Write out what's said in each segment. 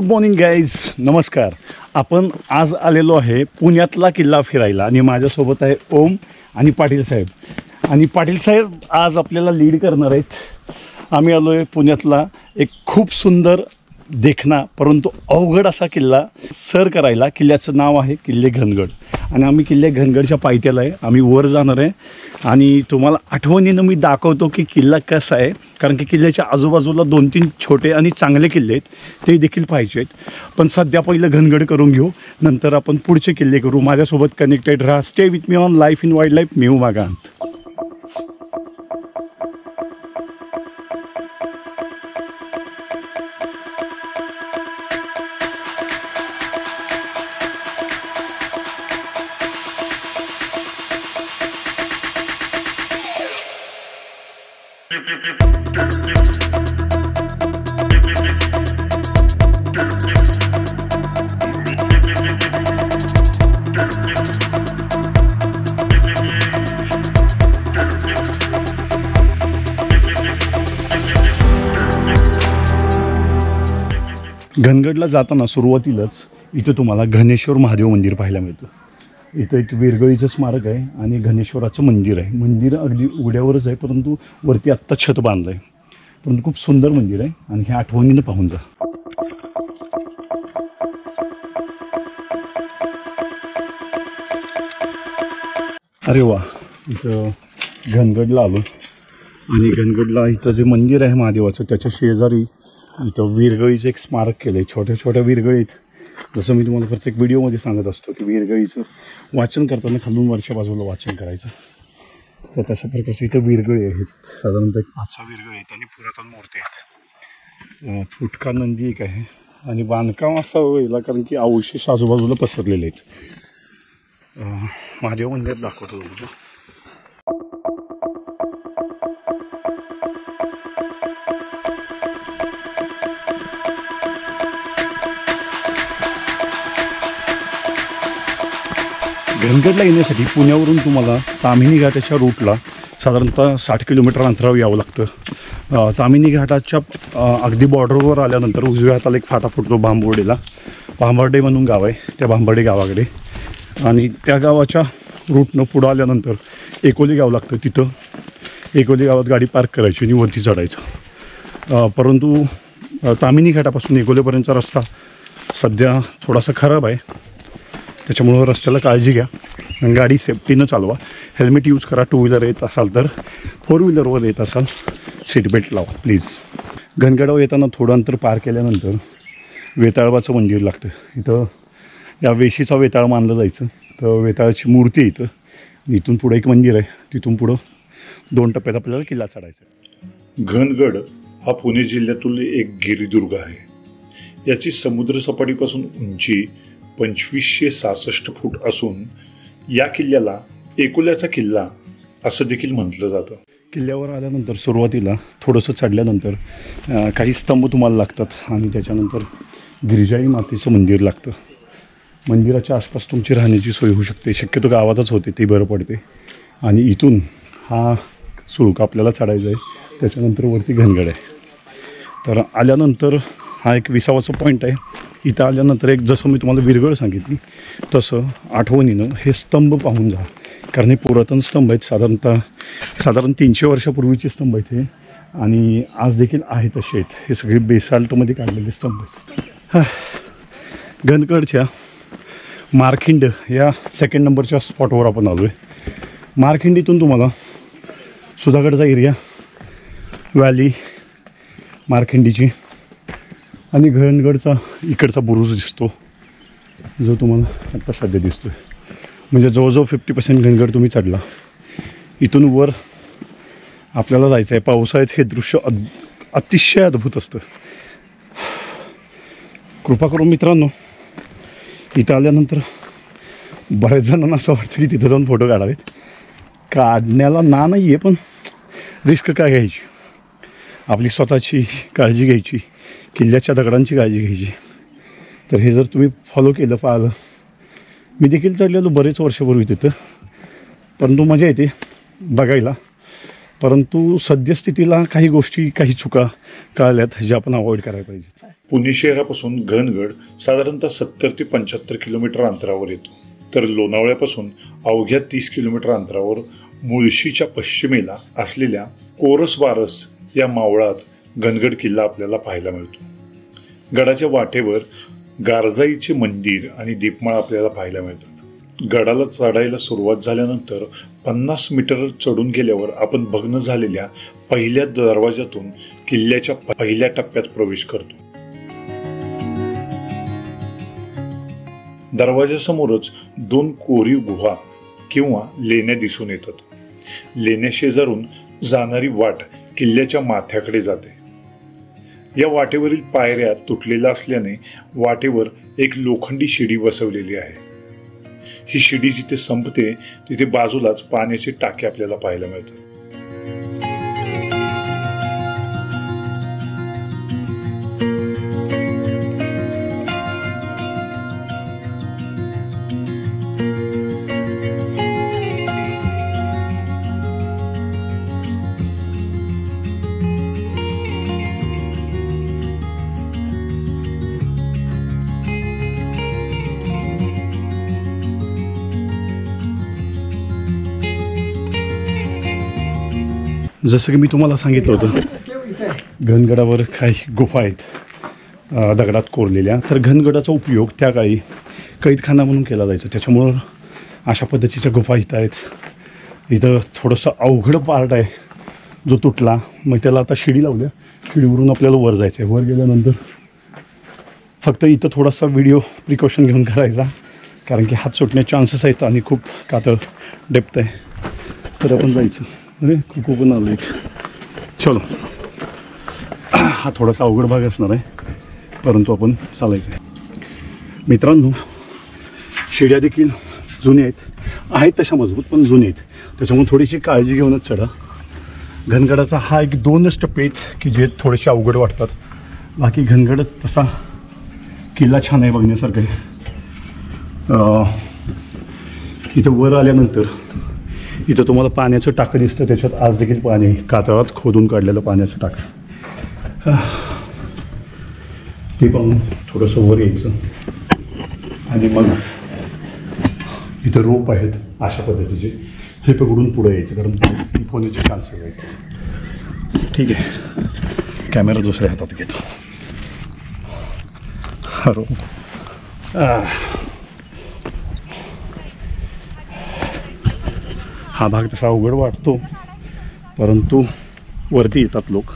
Morning guys, नमस्कार. आपण आज आलेलो आहे पुण्यातला किल्ला फिरायला आणि माझ्यासोबत आहे ओम आणि पाटील साहेब. आणि पाटील साहेब आज आपल्याला लीड करणार आहेत. आम्ही आलो आहे पुण्यातला एक खूप सुंदर देखना परंतु अवघड असा किल्ला सर करायला. किल्ल्याचं नाव आहे किल्ले घनगड आणि आम्ही किल्ले घनगडच्या पायथ्याला आहे. आम्ही वर जाणार आहे आणि तुम्हाला आठवणीनं मी दाखवतो की किल्ला कसा आहे, कारण की किल्ल्याच्या आजूबाजूला 2-3 छोटे आणि चांगले किल्ले आहेत, ते देखील पाहिजे आहेत. पण सध्या पहिलं घनगड करून घेऊ, नंतर आपण पुढचे किल्ले करू. माझ्यासोबत कनेक्टेड राहा. Stay with me on life in wildlife. मी उमाकांत. घनगडला जाताना सुरुवातीलाच इथं तुम्हाला घनेश्वर महादेव मंदिर पाहायला मिळतं. इथं एक विरगळीचं स्मारक आहे आणि घनेश्वराचं मंदिर आहे. मंदिर अगदी उघड्यावरच आहे, परंतु वरती आत्ता छत बांधलं आहे. परंतु खूप सुंदर मंदिर आहे आणि हे आठवणीनं पाहून जा. अरे वा, इथं घनगडला आलो आणि घनगडला इथं जे मंदिर आहे महादेवाचं त्याच्या शेजारी इथं विरगळीचं एक स्मारक केलं आहे. छोट्या छोट्या विरगळीत, जसं मी तुम्हाला प्रत्येक व्हिडिओमध्ये सांगत असतो की विरगळीचं वाचन करताना खालून वरच्या बाजूला वाचन करायचं. तर तशा प्रकारचे इथं विरगळी आहेत. साधारणतः 5-6 विरगळी आहेत आणि पुरातन मूर्ती आहेत. फुटका नंदी एक आहे आणि बांधकाम असं व्हायला कारण की अवशेष आजूबाजूला पसरलेले आहेत. महादेव मंदिर दाखवतो तुम्हाला. घनगडला येण्यासाठी पुण्यावरून तुम्हाला ताम्हिणी घाटाच्या रूटला साधारणतः 60 किलोमीटर अंतरावर यावं लागतं. ताम्हिणी घाटाच्या अगदी बॉर्डरवर आल्यानंतर उजव्या हाताला एक फाटा फुटतो भांबर्डेला. भांबर्डे म्हणून गाव आहे, त्या भांबर्डे गावाकडे. आणि त्या गावाच्या रूटनं पुढं आल्यानंतर एकोली गाव लागतं. तिथं एकोली गावात गाडी पार्क करायची आणि वरती चढायचं. परंतु ताम्हिणी घाटापासून एकोलीपर्यंतचा रस्ता सध्या थोडासा खराब आहे, त्याच्यामुळं रस्त्याला काळजी घ्या आणि गाडी सेफ्टीनं चालवा. हेल्मेट यूज करा. 2 व्हीलर येत असाल तर. 4 व्हीलरवर येत असाल सीट बेल्ट लावा प्लीज. घनगडावर येताना थोडं अंतर पार केल्यानंतर वेताळाचं मंदिर लागतं. इथं या वेशीचा वेताळ मानलं जायचं. तर वेताळाची मूर्ती आहे इथं. इथून पुढं एक मंदिर आहे. तिथून पुढं 2 टप्प्यात आपल्याला किल्ला चढायचा आहे. घनगड हा पुणे जिल्ह्यातील एक गिरिदुर्ग आहे. याची समुद्रसपाटीपासून उंची 2566 फूट असून या किल्ल्याला एकोल्याचा किल्ला असं देखील म्हटलं जातं. किल्ल्यावर आल्यानंतर सुरुवातीला थोडंसं चढल्यानंतर काही स्तंभ तुम्हाला लागतात आणि त्याच्यानंतर गिरिजाई मातेचं मंदिर लागतं. मंदिराच्या आसपास तुमची राहण्याची सोय होऊ शकते. शक्यतो गावातच होते, ते बरं पडते. आणि इथून हा सुळका आपल्याला चढायचा आहे. त्याच्यानंतर वरती घनगड आहे. तर आल्यानंतर हा एक विसावाचा पॉईंट आहे. इथं आल्यानंतर एक जसं मी तुम्हाला विरगळ सांगितली तसं आठवणीनं हे स्तंभ पाहून जा, कारण हे पुरातन स्तंभ आहेत. साधारण 300 वर्षापूर्वीचे स्तंभ आहेत हे, आणि आज देखील आहेत तसे आहेत. हे सगळे बेसाल्टमध्ये काढलेले स्तंभ आहेत. घनगडच्या मारखिंड या 2nd नंबरच्या स्पॉटवर आपण आलो आहे. मारखिंडीतून तुम्हाला सुधागडचा एरिया, व्हॅली मारखिंडीची आणि घनगडचा इकडचा बुरुज दिसतो, जो तुम्हाला आत्ता सध्या दिसतो आहे. म्हणजे जवळजवळ 50% घनगड तुम्ही चढला. इथून वर आपल्याला जायचं आहे. पावसाळ्यात हे दृश्य अतिशय अद्भुत असतं. कृपा करून मित्रांनो, इथं आल्यानंतर बऱ्याच जणांना असं वाटतं की तिथं जाऊन फोटो काढावेत. काढण्याला नाही आहे, पण रिस्क काय घ्यायची. आपली स्वतःची काळजी घ्यायची, किल्ल्याच्या दगडांची काळजी घ्यायची. तर हे जर तुम्ही फॉलो केलं, पाहिलं, मी देखील चढलेलो बरेच वर्षापूर्वी तिथं, परंतु मजा येते बघायला. परंतु सद्यस्थितीला काही गोष्टी, काही चुका कळल्यात ज्या आपण अवॉइड करायला पाहिजेत. पुणे शहरापासून घनगड साधारणतः 70 ते 75 किलोमीटर अंतरावर येतो, तर लोणावळ्यापासून अवघ्या 30 किलोमीटर अंतरावर मुळशीच्या पश्चिमेला असलेल्या कोरस बारस या मावळात घनगड किल्ला आपल्याला पाहायला मिळतो. गडाच्या वाटेवर गारजाईचे मंदिर आणि दीपमाळ आपल्याला पाहायला मिळतात. गडाला चढायला सुरुवात झाल्यानंतर 50 मीटर चढून गेल्यावर आपण भग्न झालेल्या पहिल्या दरवाजातून किल्ल्याच्या पहिल्या टप्प्यात प्रवेश करतो. दरवाजासमोरच 2 कोरीव गुहा किंवा लेण्या दिसून येतात. लेण्या शेजारून जाणारी वाट किल्ल्याच्या माथ्याकडे जाते. या वाटेवरील पायऱ्या तुटलेल्या असल्याने वाटेवर एक लोखंडी शिडी बसवलेली आहे. ही शिडी जिथे संपते तिथे बाजूलाच पाण्याचे टाके आपल्याला पाहायला मिळतात. जसं की मी तुम्हाला सांगितलं होतं, घनगडावर काही गुफा आहेत दगडात कोरलेल्या. तर घनगडाचा उपयोग त्या काळी कैदखाना म्हणून केला जायचा, त्याच्यामुळं अशा पद्धतीच्या गुफा इथं आहेत. इथं थोडंसं अवघड पार्ट आहे जो तुटला, मग त्याला आता शिडी लावल्या. शिडीवरून आपल्याला वर जायचं आहे. वर गेल्यानंतर फक्त इथं थोडासा व्हिडिओ प्रिकॉशन घेऊन करायचा, कारण की हात सुटण्याचे चान्सेस आहेत आणि खूप कातळ डेप्थ आहे. तर आपण जायचं. अरे कुकू पण आलं एक. चलो, हा थोडासा अवघड भाग असणार आहे, परंतु आपण चालायचं आहे. मित्रांनो, शिड्या देखील जुन्या आहेत तशा मजबूत, पण जुन्या आहेत, त्याच्यामुळे थोडीशी काळजी घेऊनच चढा. घनगडाचा हा एक 2च टप्पे आहेत की जे थोडेसे अवघड वाटतात. बाकी घनगडच तसा किल्ला छान आहे, बघण्यासारखं आहे. इथं वर आल्यानंतर इथं तुम्हाला पाण्याचं टाकं दिसतं, त्याच्यात आज देखील पाणी कातळात खोदून काढलेलं पाण्याचं टाकं. ते पाहून थोडंसं वर यायचं आणि मग इथं रोप आहेत अशा पद्धतीचे, हे पकडून पुढे यायचं, कारण स्लिप होण्याचे चान्सेस आहेत. ठीक आहे, कॅमेरा दुसऱ्या हातात घेतो. हा रोप हा भाग तसा अवघड वाटतो, परंतु वरती येतात लोक.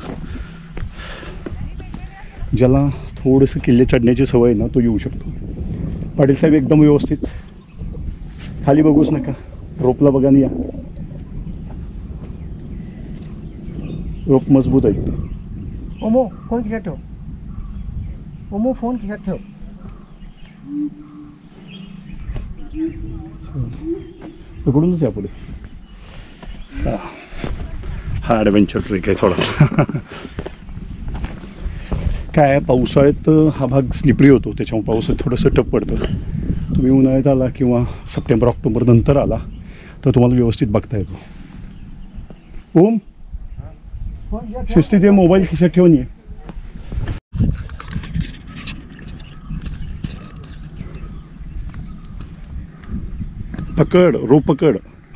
ज्याला थोडंसं किल्ले चढण्याची सवय ना तो येऊ शकतो. पाटील साहेब एकदम व्यवस्थित, खाली बघूच नका, रोपला बघा आणि या. रोप मजबूत आहे. ओमो फोन खिशात ठेव. ओमो फोन खिशात ठेव. पकडूनच या पुढे. हा ॲडव्हेंचर ट्रेक आहे थोडासा. काय पावसाळ्यात हा भाग स्लिपरी होतो, त्याच्यामुळे पावसाळ्यात थोडंसं टफ पडतं. तुम्ही उन्हाळ्यात आला किंवा सप्टेंबर ऑक्टोबर नंतर आला तर तुम्हाला व्यवस्थित बघता येतो. ओम शिस्तीत मोबाईल खिशात ठेवून ये. पकड, रोप पकड.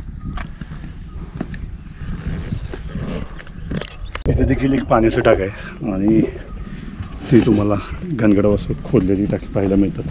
इथे देखील एक पाण्याचं टाक आहे आणि ते तुम्हाला घनगडावर खोदलेली टाकी पाहायला मिळतात.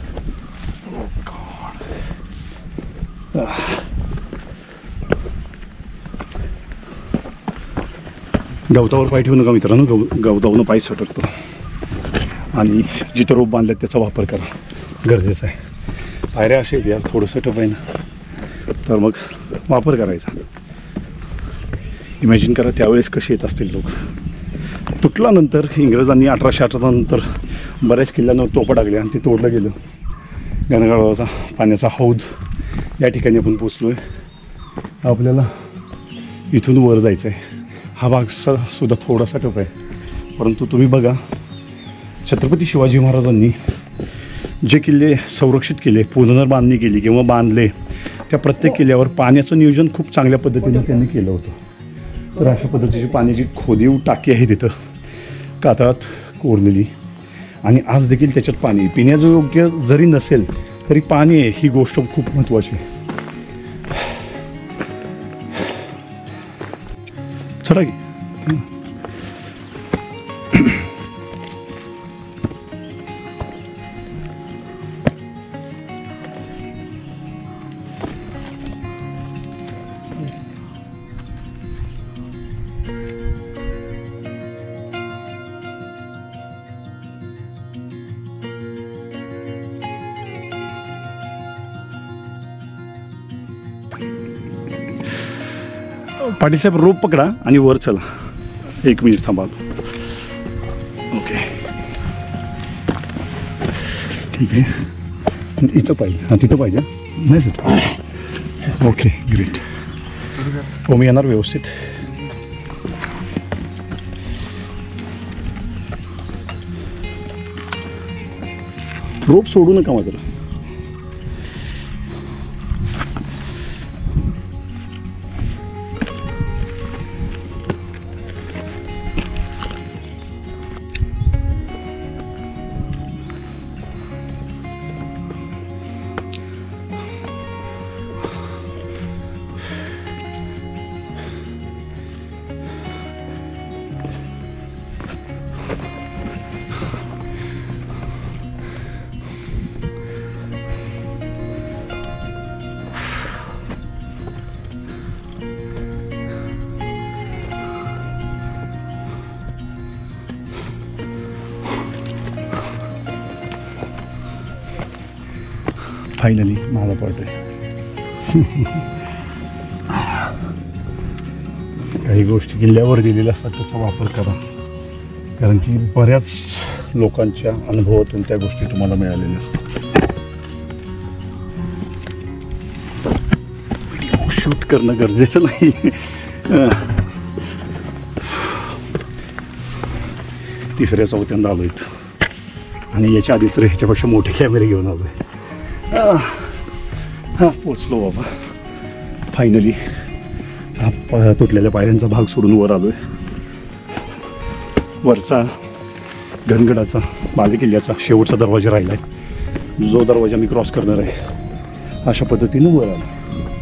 गवतावर पाय ठेवू नका मित्रांनो, गवतावरून पाय सटकतो. आणि जिथं रोप बांधले त्याचा वापर करा, गरजेचं आहे. पायऱ्या असे आहेत यार, थोडंसं टफ आहे ना, तर मग वापर करायचा. इमॅजिन करा त्यावेळेस कसे येत असतील लोक. तुटल्यानंतर इंग्रजांनी 1818 नंतर बऱ्याच किल्ल्यांवर तोफा टाकल्या आणि ते तोडलं गेलं. घनगडाचा पाण्याचा हौद या ठिकाणी आपण पोचलो आहे. आपल्याला इथून वर जायचं आहे. हा भाग सुद्धा थोडासा टफ आहे, परंतु तुम्ही बघा छत्रपती शिवाजी महाराजांनी जे किल्ले संरक्षित केले, पुनर्बांधणी केली किंवा बांधले, त्या प्रत्येक किल्ल्यावर पाण्याचं नियोजन खूप चांगल्या पद्धतीने त्यांनी केलं होतं. तर अशा पद्धतीची पाण्याची खोदीव टाकी आहे तिथं कातळात कोरलेली. आणि आज देखील त्याच्यात पाणी, पिण्याचं योग्य जरी नसेल तरी पाणी आहे, ही गोष्ट खूप महत्त्वाची आहे. चला की. पाटील साहेब रोप पकडा आणि वर चला. 1 मिनिट थांबा. ओके ठीक आहे. इथं पाहिजे. हां तिथं पाहिजे नाही सर. Okay great. हो मी येणार व्यवस्थित. रोप सोडू नका मात्र. फायनली माझा पार्ट आहे. काही गोष्टी किल्ल्यावर दिलेल्या असतात त्याचा वापर करा, कारण की बऱ्याच लोकांच्या अनुभवातून त्या गोष्टी तुम्हाला मिळालेल्या असतात. शूट करणं गरजेचं नाही. तिसऱ्या चौथ्यांदा आलो इथं आणि याच्या आधी तर ह्याच्यापेक्षा मोठे कॅमेरे घेऊन आलो आहे. हा पोचलो बाबा फायनली. हा तुटलेल्या पायऱ्यांचा भाग सोडून वर आलो आहे. वरचा घनगडाचा बालेकिल्ल्याचा शेवटचा दरवाजा राहिला आहे, जो दरवाजा मी क्रॉस करणार आहे. अशा पद्धतीनं वर आलो.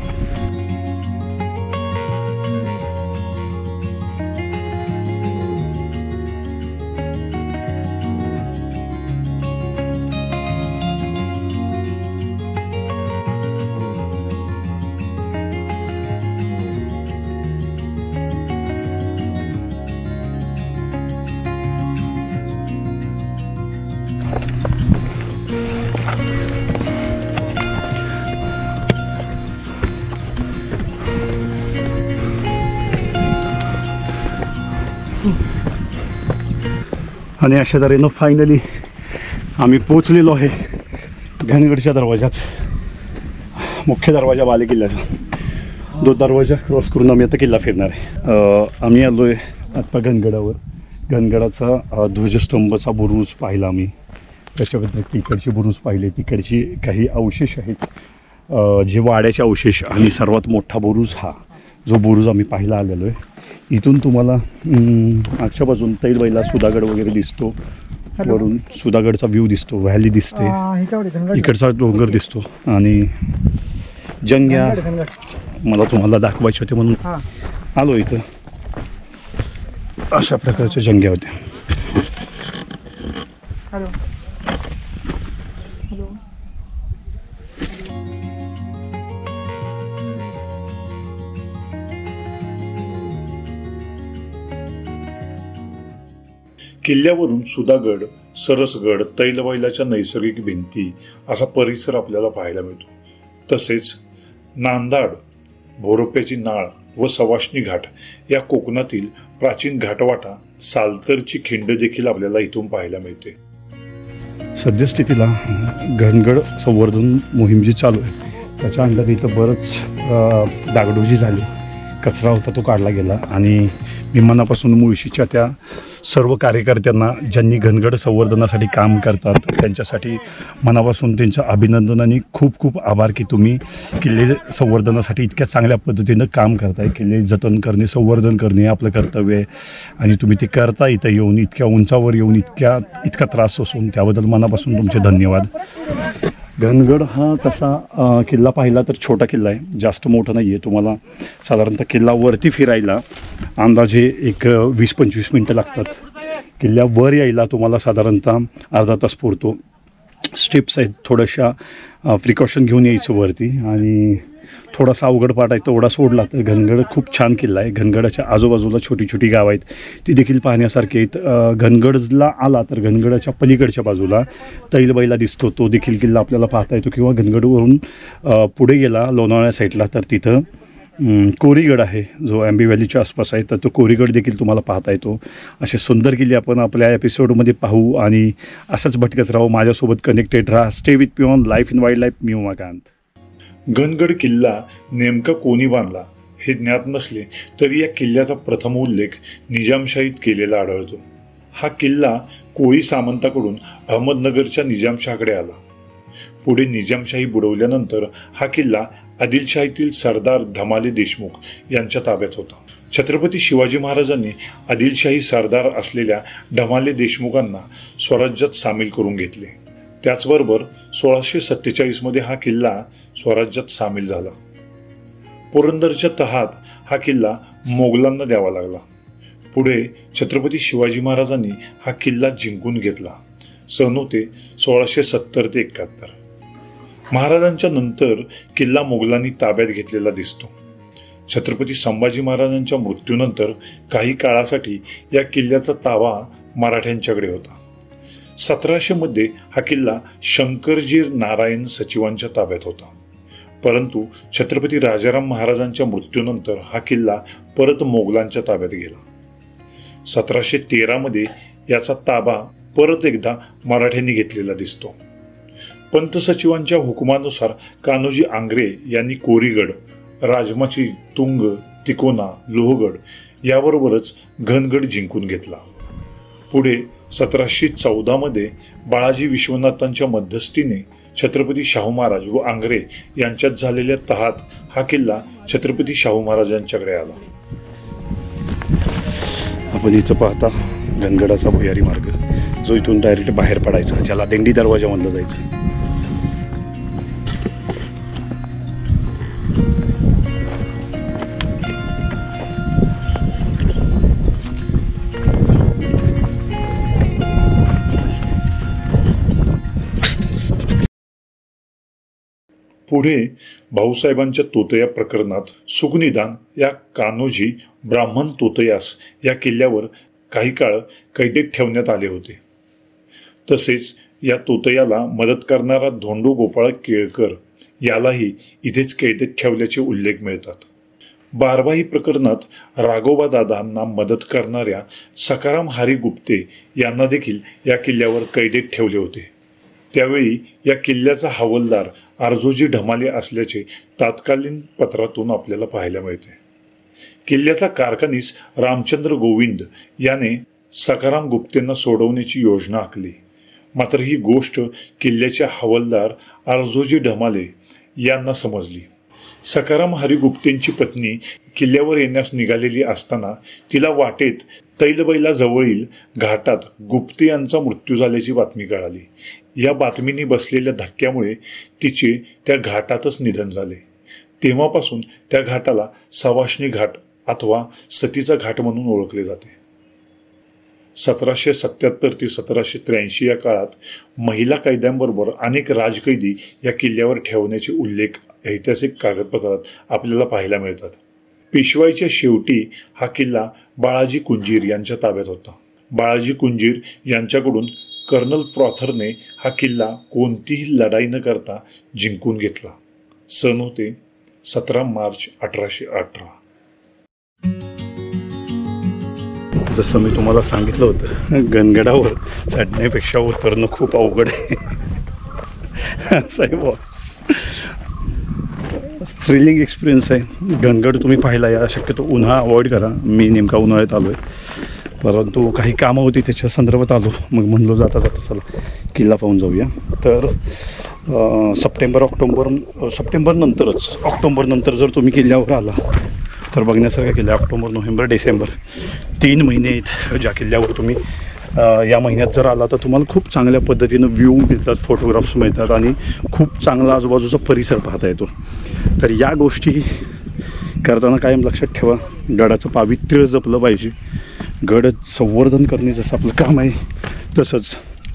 आणि अशा तऱ्हेनं फायनली आम्ही पोचलेलो आहे घनगडच्या दरवाजात. मुख्य दरवाजा बालेकिल्ल्याचा. तो दरवाजा क्रॉस करून आम्ही आता किल्ला फिरणार आहे. आम्ही आलो आहे आत्ता घनगडावर. घनगडाचा ध्वजस्तंभचा बुरुज पाहिला आम्ही. त्याच्या व्यतिरिक्त तिकडची बुरुज पाहिले, तिकडची काही अवशेष आहेत जे वाड्याचे अवशेष. आणि सर्वात मोठा बुरुज हा जो बुरुज आम्ही पाहायला आलेलो आहे. इथून तुम्हाला मागच्या बाजून तैलबैला सुधागड वगैरे दिसतो. वरून सुधागडचा व्ह्यू दिसतो, व्हॅली दिसते, इकडचा डोंगर दिसतो. आणि जंग्या मला तुम्हाला दाखवायचे होते म्हणून आलो इथं. अशा प्रकारच्या जंग्या होत्या. किल्ल्यावरून सुधागड, सरसगड, तैलबैलाच्या नैसर्गिक भिंती असा परिसर आपल्याला पाहायला मिळतो. तसेच नांदाड, भोरोप्याची नाळ व सवाष्णी घाट या कोकणातील प्राचीन घाटवाटा, सालतरची खिंड देखील आपल्याला इथून पाहायला मिळते. सद्यस्थितीला घनगड संवर्धन मोहीम जी चालू आहे त्याच्या अंडर इथं बरंच डागडुजी झाली. कचरा होता तो काढला गेला आणि मी मनापासून मुळशीच्या त्या सर्व कार्यकर्त्यांना ज्यांनी घनगड संवर्धनासाठी काम करतात त्यांच्यासाठी मनापासून त्यांचं अभिनंदन आणि खूप खूप आभार की तुम्ही किल्ले संवर्धनासाठी इतक्या चांगल्या पद्धतीनं काम करताय. किल्ले जतन करणे संवर्धन करणे आपलं कर्तव्य आहे आणि तुम्ही ते करता इथं येऊन इतक्या उंचावर येऊन इतका त्रास असून त्याबद्दल मनापासून तुमचे धन्यवाद. घनगड हा तसा किल्ला पाहिला तर छोटा किल्ला आहे, जास्त मोठा नाही आहे. तुम्हाला साधारणतः किल्ल्यावरती फिरायला अंदाजे एक 20-25 मिनटं लागतात. किल्ल्यावर यायला तुम्हाला साधारणतः अर्धा तास पुरतो. स्टेप्स आहेत, थोड्याशा प्रिकॉशन घेऊन यायचं वरती आणि थोडासा अवघड पाट आहे तेवढा सोडला तर घनगड खूप छान किल्ला आहे. घनगडाच्या आजूबाजूला छोटी छोटी गावं आहेत, ती देखील पाहण्यासारखी आहेत. घनगडला आला तर घनगडाच्या पलीकडच्या बाजूला तैलबैला दिसतो, तो देखील किल्ला आपल्याला पाहता येतो. किंवा घनगडवरून पुढे गेला लोणावळ्या साईडला तर तिथं कोरीगड आहे जो आंबी व्हॅलीच्या आसपास आहे, तर तो कोरीगड देखील तुम्हाला पाहता येतो. असे सुंदर किल्ले आपण आपल्या एपिसोडमध्ये पाहू आणि असंच भटकत राहू. माझ्यासोबत कनेक्टेड राहा. Stay with me on life in wildlife. मी उमाकांत. घनगड किल्ला नेमका कोणी बांधला हे ज्ञात नसले तरी या किल्ल्याचा प्रथम उल्लेख निजामशाहीत केलेला आढळतो. हा किल्ला कोळी सामंताकडून अहमदनगरच्या निजामशाहीकडे आला. पुढे निजामशाही बुडवल्यानंतर हा किल्ला आदिलशाहीतील सरदार धमाले देशमुख यांच्या ताब्यात होता. छत्रपती शिवाजी महाराजांनी आदिलशाही सरदार असलेल्या धमाले देशमुखांना स्वराज्यात सामील करून घेतले. त्याचबरोबर 1647 हा किल्ला स्वराज्यात सामील झाला. पुरंदरच्या तहात हा किल्ला मोगलांना द्यावा लागला. पुढे छत्रपती शिवाजी महाराजांनी हा किल्ला जिंकून घेतला. सन होते 1670 ते 71. महाराजांच्या नंतर किल्ला मोगलांनी ताब्यात घेतलेला दिसतो. छत्रपती संभाजी महाराजांच्या मृत्यूनंतर काही काळासाठी या किल्ल्याचा ताबा मराठ्यांच्याकडे होता. 1700 हा किल्ला शंकरजी नारायण सचिवांच्या ताब्यात होता. परंतु छत्रपती राजाराम महाराजांच्या मृत्यूनंतर हा किल्ला परत मोगलांच्या ताब्यात गेला. 1713 याचा ताबा परत एकदा मराठ्यांनी घेतलेला दिसतो. पंत सचिवांच्या हुकुमानुसार कान्होजी आंग्रे यांनी कोरीगड, राजमाची, तुंग, तिकोना, लोहगड याबरोबरच घनगड जिंकून घेतला. पुढे 1714 बाळाजी विश्वनाथांच्या मध्यस्थीने छत्रपती शाहू महाराज व आंग्रे यांच्यात झालेल्या तहात हा किल्ला छत्रपती शाहू महाराजांच्याकडे आला. आपण इथं पाहता घनगडाचा भुयारी मार्ग जो इथून डायरेक्ट बाहेर पडायचा, ज्याला दिंडी दरवाजा म्हणलं जायचं. पुढे भाऊसाहेबांच्या तोतया प्रकरणात सुखनिदान या कान्होजी ब्राह्मण तोतयास या किल्ल्यावर काही काळ कैदेत ठेवण्यात आले होते. तसेच या तोतयाला मदत करणारा धोंडू गोपाळ केळकर यालाही इथेच कैदेत ठेवल्याचे उल्लेख मिळतात. बारबाई प्रकरणात राघोबा दादांना मदत करणाऱ्या सकाराम हरी गुप्ते यांना देखील या किल्ल्यावर कैदेत ठेवले होते. त्यावेळी या किल्ल्याचा हवालदार आरजोजी ढमाले असल्याचे तात्कालीन पत्रातून आपल्याला पाहायला मिळते. किल्ल्याचा कारखानीस रामचंद्र गोविंद याने सकाराम गुप्तेंना सोडवण्याची योजना आखली. मात्र ही गोष्ट किल्ल्याचे हवालदार आरजोजी ढमाले यांना समजली. सकाराम हरिगुप्तेंची पत्नी किल्ल्यावर येण्यास निघालेली असताना तिला वाटेत तैलबैला जवळील घाटात गुप्ते यांचा मृत्यू झाल्याची बातमी कळाली. या बातमीने बसलेल्या धक्क्यामुळे तिचे त्या घाटातच निधन झाले. तेव्हापासून त्या घाटाला सवाष्णी घाट अथवा सतीचा घाट म्हणून ओळखले जाते. 1777 ते 1783 या काळात महिला कैद्यांबरोबर अनेक राजकैदी या किल्ल्यावर ठेवण्याचे उल्लेख ऐतिहासिक कागदपत्रात आपल्याला पाहायला मिळतात. पेशवाईच्या शेवटी हा किल्ला बाळाजी कुंजीर यांच्या ताब्यात होता. बाळाजी कुंजीर यांच्याकडून कर्नल फ्रॉथरने हा किल्ला कोणतीही लढाई न करता जिंकून घेतला. सन होते 17 मार्च 1818. जसं मी तुम्हाला सांगितलं होतं, घनगडावर चढण्यापेक्षा उतरणं खूप अवघड आहे. असं आहे बॉस. थ्रिलिंग एक्सपिरियन्स आहे. घनगड तुम्ही पाहिला या, शक्यतो उन्हाळा अवॉइड करा. मी नेमका उन्हाळ्यात आलो आहे, परंतु काही कामं होती त्याच्या संदर्भात आलो. मग म्हणलो जाता जाता चला किल्ला पाहून जाऊया. तर सप्टेंबर नंतरच, ऑक्टोबर नंतर जर तुम्ही किल्ल्यावर आला तर बघण्यासारखं किल्ला ऑक्टोबर, नोव्हेंबर, डिसेंबर 3 महिने आहेत ज्या किल्ल्यावर तुम्ही या महिन्यात जर आला तर तुम्हाला खूप चांगल्या पद्धतीनं व्ह्यू मिळतात, फोटोग्राफ्स मिळतात आणि खूप चांगला आजूबाजूचा परिसर पाहता येतो. तर या गोष्टी करताना कायम लक्षात ठेवा, गडाचं पावित्र्य जपलं पाहिजे. गड संवर्धन करणे जसं आपलं काम आहे, तसंच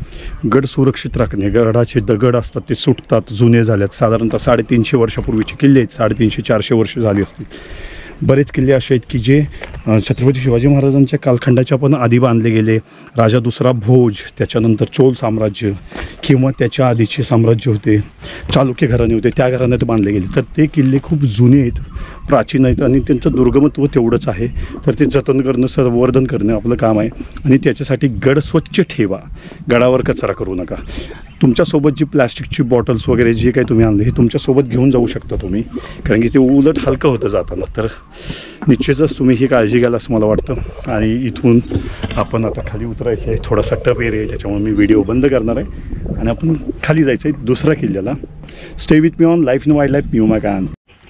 गड सुरक्षित राखणे. गडाचे दगड असतात ते सुटतात, जुने झाल्यात. साधारणतः 350 वर्षापूर्वीचे किल्ले आहेत, 350-400 वर्ष झाली असतील. बरेच किल्ले असे आहेत की जे छत्रपती शिवाजी महाराजांच्या कालखंडाच्या पण आधी बांधले गेले. राजा दुसरा भोज, त्याच्यानंतर चोल साम्राज्य किंवा त्याच्या आधीचे साम्राज्य होते, चालुक्य घराणे होते, त्या घराण्यात बांधले गेले. तर ते किल्ले खूप जुने आहेत, प्राचीन आहेत आणि त्यांचं दुर्गमत्व तेवढंच आहे. तर ते जतन करणं, संवर्धन करणं आपलं काम आहे. आणि त्याच्यासाठी गड स्वच्छ ठेवा, गडावर कचरा करू नका. तुमच्यासोबत जी प्लॅस्टिकची बॉटल्स वगैरे जे काही तुम्ही आणले हे तुमच्यासोबत घेऊन जाऊ शकता तुम्ही, कारण की ते उलट हलकं होतं जाताना. तर निश्चितच तुम्ही ही काळजी घ्याल असं मला वाटतं. आणि इथून आपण आता खाली उतरायचं आहे. थोडासा टफ एरिया आहे, त्याच्यामुळे मी व्हिडिओ बंद करणार आहे आणि आपण खाली जायचं आहे दुसऱ्या किल्ल्याला. Stay with me on life in wildlife, मी उमाकांत.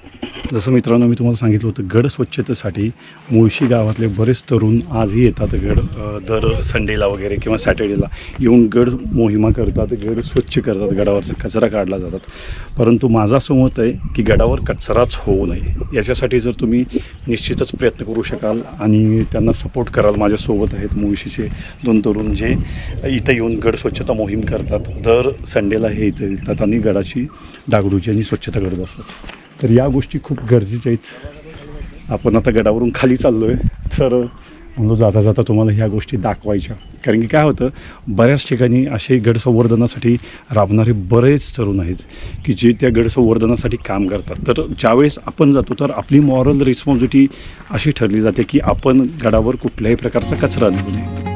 जसं मित्रांनो मी तुम्हाला सांगितलं होतं, गड स्वच्छतेसाठी मुळशी गावातले बरेच तरुण आजही येतात. गड दर संडेला वगैरे किंवा सॅटर्डेला येऊन गड मोहिमा करतात, गड स्वच्छ करतात, गडावरचा कचरा काढला जातात. परंतु माझं असं मत आहे की गडावर कचराच होऊ नये. याच्यासाठी जर तुम्ही निश्चितच प्रयत्न करू शकाल आणि त्यांना सपोर्ट कराल. माझ्यासोबत आहेत मुळशीचे 2 तरुण जे इथं येऊन गड स्वच्छता मोहीम करतात. दर संडेला हे इथं येतात आणि गडाची डागडुजी आणि स्वच्छता करत असतात. तर या गोष्टी खूप गरजेच्या आहेत. आपण आता गडावरून खाली चाललो आहे, तर म्हणून जाता जाता तुम्हाला ह्या गोष्टी दाखवायच्या. कारण की काय होतं, बऱ्याच ठिकाणी असे गड संवर्धनासाठी राबणारे बरेच तरुण आहेत की जे त्या गड संवर्धनासाठी काम करतात. तर ज्यावेळेस आपण जातो तर आपली मॉरल रिस्पॉन्सिबिलिटी अशी ठरली जाते की आपण गडावर कुठल्याही प्रकारचा कचरा निघू नये.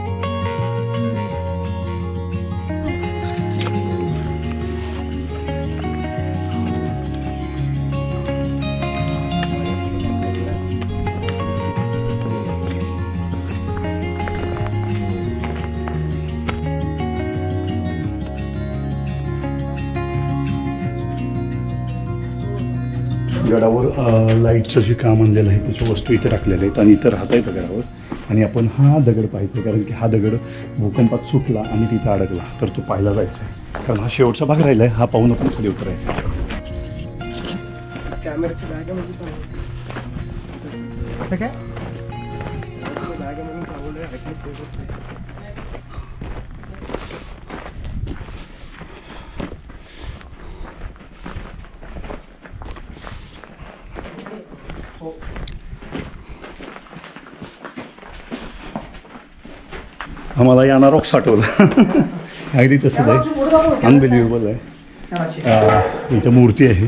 गडावर लाईटचं जे काम आणलेलं आहे त्याच्या वस्तू इथे टाकलेल्या आहेत आणि इथं राहता येतं गडावर. आणि आपण हा दगड पाहायचा, कारण की हा दगड भूकंपात सुटला आणि तिथं अडकला तर तो पाहायला जायचा आहे. कारण हा शेवटचा भाग राहिला आहे, हा पाहून आपण खाली उतरायचा. कॅमेराची बॅगेमध्ये काय बॅगेमधून चांगलं आहे. आम्हाला याना रॉक्स आठवलं. अगदी तसंच आहे, अनबिलिव्हेबल आहे. इथं मूर्ती आहे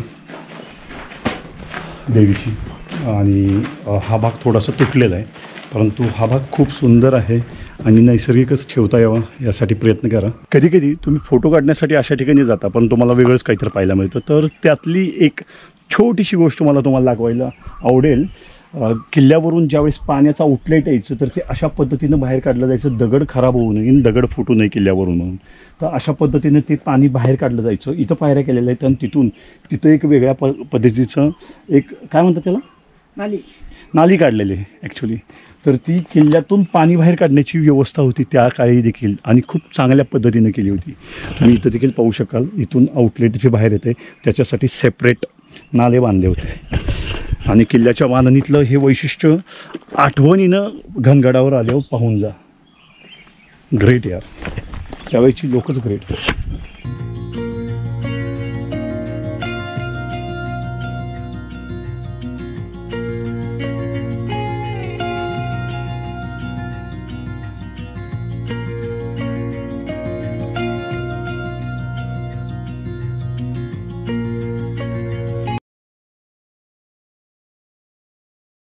देवीची आणि हा भाग थोडासा तुटलेला आहे, परंतु हा भाग खूप सुंदर आहे आणि नैसर्गिकच ठेवता यावा यासाठी प्रयत्न करा. कधी कधी तुम्ही फोटो काढण्यासाठी अशा ठिकाणी जाता पण तुम्हाला वेगळंच काहीतरी पाहायला मिळतं. तर त्यातली एक छोटीशी गोष्ट मला तुम्हाला दाखवायला आवडेल. किल्ल्यावरून ज्यावेळेस पाण्याचा आउटलेट यायचं तर ते अशा पद्धतीनं बाहेर काढलं जायचं, दगड खराब होऊ नये, दगड फुटू नये किल्ल्यावरून म्हणून. तर अशा पद्धतीनं ते पाणी बाहेर काढलं जायचं. इथं पायऱ्या केलेल्या आहेत आणि तिथं एक वेगळ्या पद्धतीचं एक काय म्हणतात त्याला, नाली काढलेली आहे ॲक्च्युली. तर ती किल्ल्यातून पाणी बाहेर काढण्याची व्यवस्था होती त्या काळी देखील आणि खूप चांगल्या पद्धतीनं केली होती. तुम्ही इथं देखील पाहू शकाल, इथून आउटलेट जे बाहेर येते त्याच्यासाठी सेपरेट नाले बांधले होते. आणि किल्ल्याच्या बांधणीतलं हे वैशिष्ट्य आठवणीनं घनगडावर आल्यावर पाहून जा. ग्रेट यार, त्यावेळेची लोकच ग्रेट.